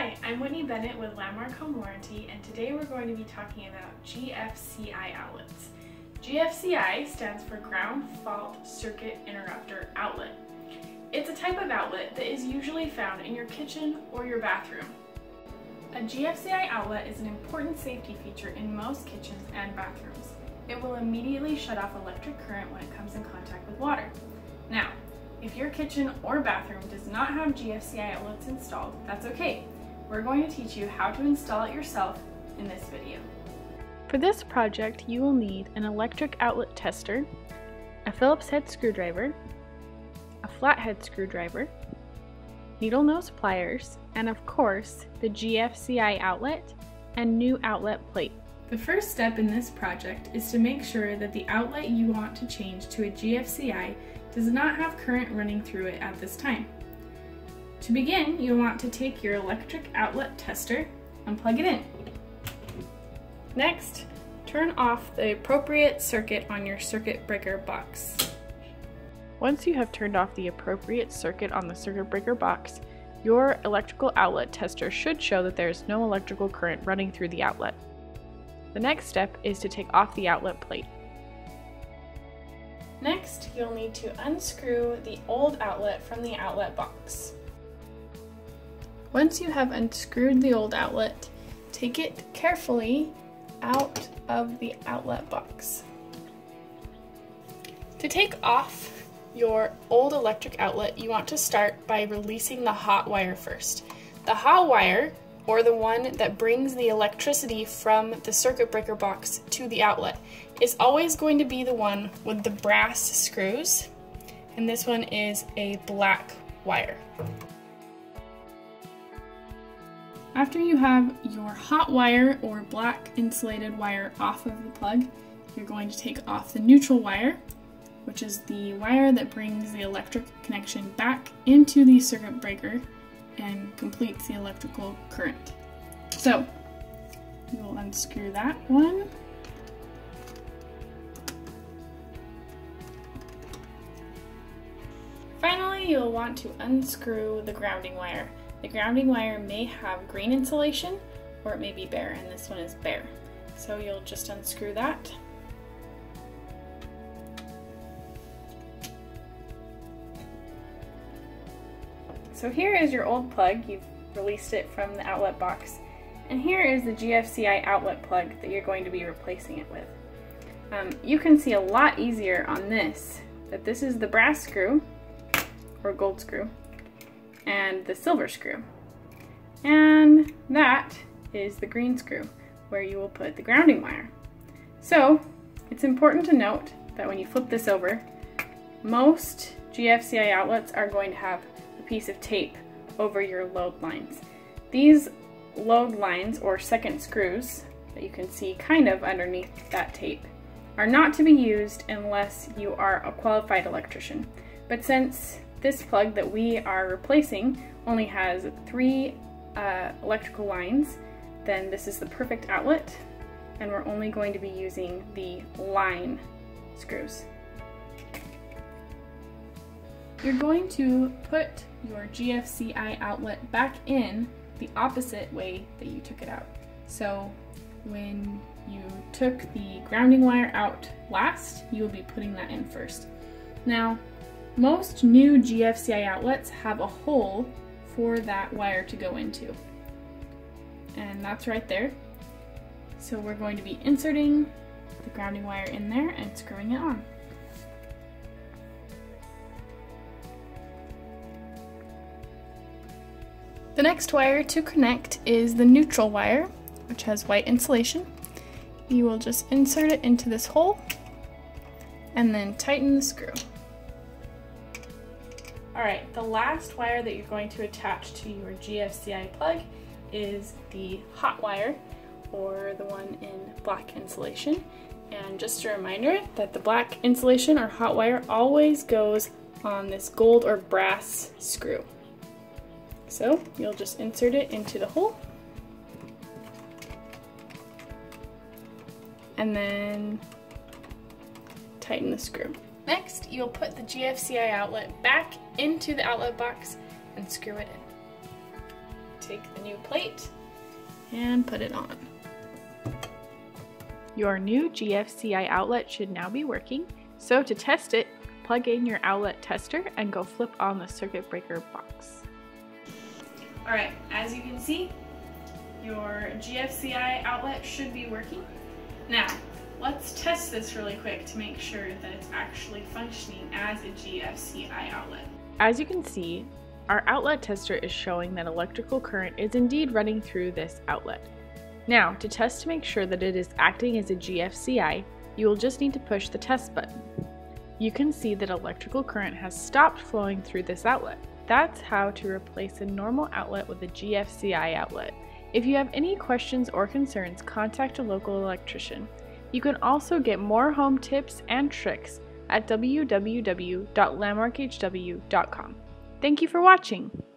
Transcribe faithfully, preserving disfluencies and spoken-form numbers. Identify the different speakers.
Speaker 1: Hi, I'm Whitney Bennett with Landmark Home Warranty, and today we're going to be talking about G F C I outlets. G F C I stands for Ground Fault Circuit Interrupter Outlet. It's a type of outlet that is usually found in your kitchen or your bathroom. A G F C I outlet is an important safety feature in most kitchens and bathrooms. It will immediately shut off electric current when it comes in contact with water. Now, if your kitchen or bathroom does not have G F C I outlets installed, that's okay. We're going to teach you how to install it yourself in this video.
Speaker 2: For this project, you will need an electric outlet tester, a Phillips head screwdriver, a flathead screwdriver, needle nose pliers, and of course, the G F C I outlet and new outlet plate.
Speaker 1: The first step in this project is to make sure that the outlet you want to change to a G F C I does not have current running through it at this time. To begin, you'll want to take your electric outlet tester and plug it in. Next, turn off the appropriate circuit on your circuit breaker box.
Speaker 2: Once you have turned off the appropriate circuit on the circuit breaker box, your electrical outlet tester should show that there is no electrical current running through the outlet. The next step is to take off the outlet plate.
Speaker 1: Next, you'll need to unscrew the old outlet from the outlet box. Once you have unscrewed the old outlet, take it carefully out of the outlet box. To take off your old electric outlet, you want to start by releasing the hot wire first. The hot wire, or the one that brings the electricity from the circuit breaker box to the outlet, is always going to be the one with the brass screws, and this one is a black wire. After you have your hot wire or black insulated wire off of the plug, you're going to take off the neutral wire, which is the wire that brings the electric connection back into the circuit breaker and completes the electrical current. So, you will unscrew that one. Finally, you'll want to unscrew the grounding wire. The grounding wire may have green insulation or it may be bare, and this one is bare. So you'll just unscrew that. So here is your old plug. You've released it from the outlet box. And here is the G F C I outlet plug that you're going to be replacing it with. Um, you can see a lot easier on this that this is the brass screw, or gold screw, and the silver screw. And that is the green screw, where you will put the grounding wire. So it's important to note that when you flip this over, most G F C I outlets are going to have a piece of tape over your load lines. These load lines, or second screws, that you can see kind of underneath that tape, are not to be used unless you are a qualified electrician. But since this plug that we are replacing only has three uh, electrical lines, then this is the perfect outlet, and we're only going to be using the line screws. You're going to put your G F C I outlet back in the opposite way that you took it out. So when you took the grounding wire out last, you will be putting that in first. Now, most new G F C I outlets have a hole for that wire to go into, and that's right there. So we're going to be inserting the grounding wire in there and screwing it on. The next wire to connect is the neutral wire, which has white insulation. You will just insert it into this hole and then tighten the screw. Alright, the last wire that you're going to attach to your G F C I plug is the hot wire, or the one in black insulation. And just a reminder that the black insulation or hot wire always goes on this gold or brass screw. So you'll just insert it into the hole and then tighten the screw. Next, you'll put the G F C I outlet back into the outlet box and screw it in. take the new plate and put it on.
Speaker 2: Your new G F C I outlet should now be working, so to test it, plug in your outlet tester and go flip on the circuit breaker box.
Speaker 1: Alright, as you can see, your G F C I outlet should be working. Now, let's test this really quick to make sure that it's actually functioning as a G F C I outlet.
Speaker 2: As you can see, our outlet tester is showing that electrical current is indeed running through this outlet. Now, to test to make sure that it is acting as a G F C I, you will just need to push the test button. You can see that electrical current has stopped flowing through this outlet. That's how to replace a normal outlet with a G F C I outlet. If you have any questions or concerns, contact a local electrician. You can also get more home tips and tricks at w w w dot landmark h w dot com. Thank you for watching!